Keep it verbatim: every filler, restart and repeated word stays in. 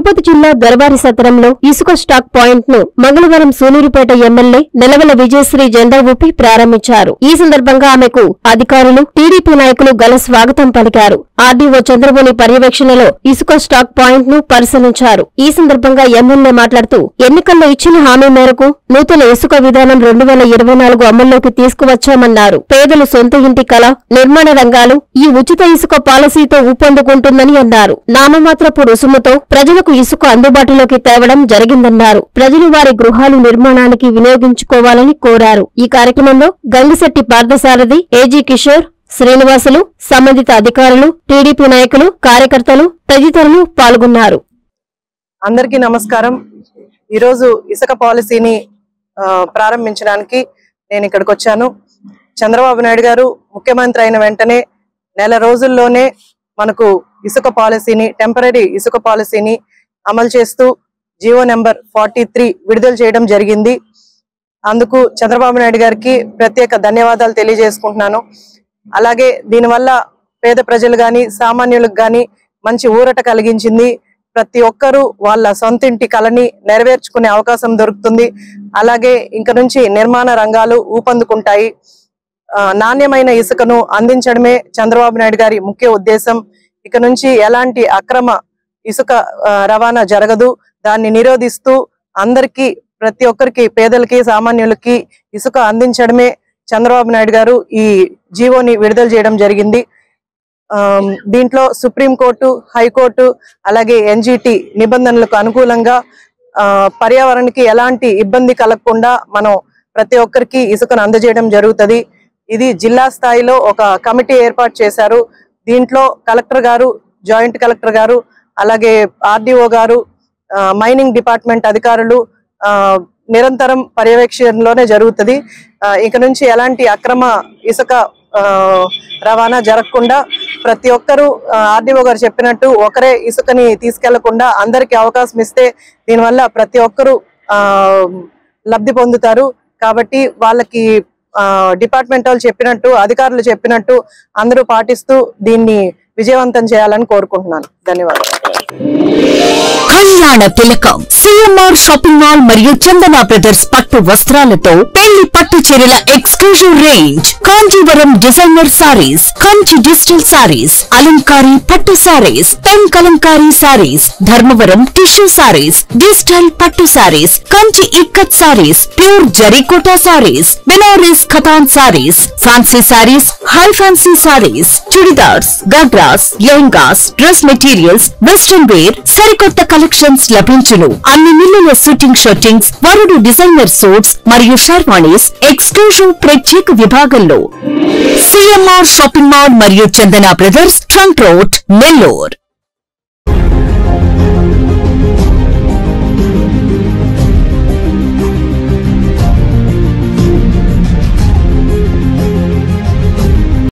తిరుపతి జిల్లా దర్బారి సత్రంలో ఇసుక స్టాక్ పాయింట్ ను మంగళవారం సూలూరుపేట ఎమ్మెల్యే నెలవల విజయశ్రీ జెండా ఊపి ప్రారంభించారు. ఈ సందర్భంగా ఆమెకు అధికారులు, టీడీపీ నాయకులు ఘన స్వాగతం పలికారు. ఆర్డీఓ చంద్రబోని పర్యవేక్షణలో ఇసుక స్టాక్ పాయింట్ ను పరిశీలించారు. ఈ సందర్భంగా ఎమ్మెల్యే మాట్లాడుతూ ఎన్నికల్లో ఇచ్చిన హామీ మేరకు నూతన ఇసుక విధానం రెండు వేల ఇరవై నాలుగు అమల్లోకి తీసుకువచ్చామన్నారు. పేదలు సొంత ఇంటి కళ, నిర్మాణ రంగాలు ఈ ఉచిత ఇసుక పాలసీతో ఊపందుకుంటుందని అన్నారు. నామమాత్రపు రుసుముతో ప్రజలకు ఇసుక అందుబాటులోకి తేవడం జరిగిందన్నారు. ప్రజలు వారి గృహాలు నిర్మాణానికి వినియోగించుకోవాలని కోరారు. ఈ కార్యక్రమంలో గంగిశెట్టి పార్థసారథి, ఏజీ కిషోర్, శ్రీనివాసులు, సంబంధిత అధికారులు, టీడీపీ నాయకులు, కార్యకర్తలు తదితరులు పాల్గొన్నారు. అందరికీ నమస్కారం. ఈరోజు ఇసుక పాలసీని ప్రారంభించడానికి నేను ఇక్కడికి వచ్చాను. చంద్రబాబు నాయుడు గారు ముఖ్యమంత్రి అయిన వెంటనే నెల రోజుల్లోనే మనకు ఇసుక పాలసీని, టెంపరరీ ఇసుక పాలసీని అమలు చేస్తూ జీవో నెంబర్ ఫార్టీ త్రీ విడుదల చేయడం జరిగింది. అందుకు చంద్రబాబు నాయుడు గారికి ప్రత్యేక ధన్యవాదాలు తెలియజేసుకుంటున్నాను. అలాగే దీనివల్ల పేద ప్రజలు గాని, సామాన్యులకు గాని మంచి ఊరట కలిగించింది. ప్రతి ఒక్కరూ వాళ్ళ సొంత ఇంటి కళని నెరవేర్చుకునే అవకాశం దొరుకుతుంది. అలాగే ఇంక నుంచి నిర్మాణ రంగాలు ఊపందుకుంటాయి. నాణ్యమైన ఇసుకను అందించడమే చంద్రబాబు నాయుడు గారి ముఖ్య ఉద్దేశం. ఇక నుంచి ఎలాంటి అక్రమ ఇసుక రవాణా జరగదు. దాన్ని నిరోధిస్తూ అందరికీ, ప్రతి ఒక్కరికి, పేదలకి, సామాన్యులకి ఇసుక అందించడమే చంద్రబాబు నాయుడు గారు ఈ జీవోని విడుదల చేయడం జరిగింది. దీంట్లో సుప్రీంకోర్టు, హైకోర్టు, అలాగే ఎన్జిటి నిబంధనలకు అనుకూలంగా పర్యావరణానికి ఎలాంటి ఇబ్బంది కలగకుండా మనం ప్రతి ఒక్కరికి ఇసుకను అందజేయడం జరుగుతుంది. ఇది జిల్లా స్థాయిలో ఒక కమిటీ ఏర్పాటు చేశారు. దీంట్లో కలెక్టర్ గారు, జాయింట్ కలెక్టర్ గారు, అలాగే ఆర్డీఓ గారు, మైనింగ్ డిపార్ట్మెంట్ అధికారులు నిరంతరం పర్యవేక్షణలోనే జరుగుతుంది. ఇక నుంచి ఎలాంటి అక్రమ ఇసుక రవాణా జరగకుండా ప్రతి ఒక్కరూ ఆర్డీఓ గారు చెప్పినట్టు ఒకరే ఇసుకని తీసుకెళ్లకుండా అందరికి అవకాశం ఇస్తే దీనివల్ల ప్రతి ఒక్కరూ లబ్ధి పొందుతారు. కాబట్టి వాళ్ళకి డిపార్ట్మెంట్ వాళ్ళు చెప్పినట్టు, అధికారులు చెప్పినట్టు అందరూ పాటిస్తూ దీన్ని విజయవంతం చేయాలని కోరుకుంటున్నాను. ధన్యవాదాలు. కళ్యాణ తిలకం సిఎంఆర్ షాపింగ్ మాల్ మరియు చందన బ్రదర్స్ పట్టు వస్త్రాలతో పెళ్లి పట్టు చీరల exclusive range, Kanjeevaram designer saris, Kanchi digital saris, అలంకారీ పట్టు saris, pen Kalamkari saris, Dharmavaram tissue saris, digital పట్టు saris, Kanchi ikat saris, pure Zarikota saris, Banaras Katan saris, fancy saris, high fancy saris, churidars, ghagras, lehengas, dress materials, western wear, సరికొత్త కలెక్షన్స్ లభించును. అన్ని మిల్లుల షూటింగ్ షర్టింగ్స్, వరుడు డిజైనర్ సూట్స్ మరియు షర్వాణీస్ ఎక్స్క్లూజివ్ ప్రత్యేక విభాగంలో. సిఎంఆర్ షాపింగ్ మాల్ మరియు Chandana brothers, trunk road, Nellore.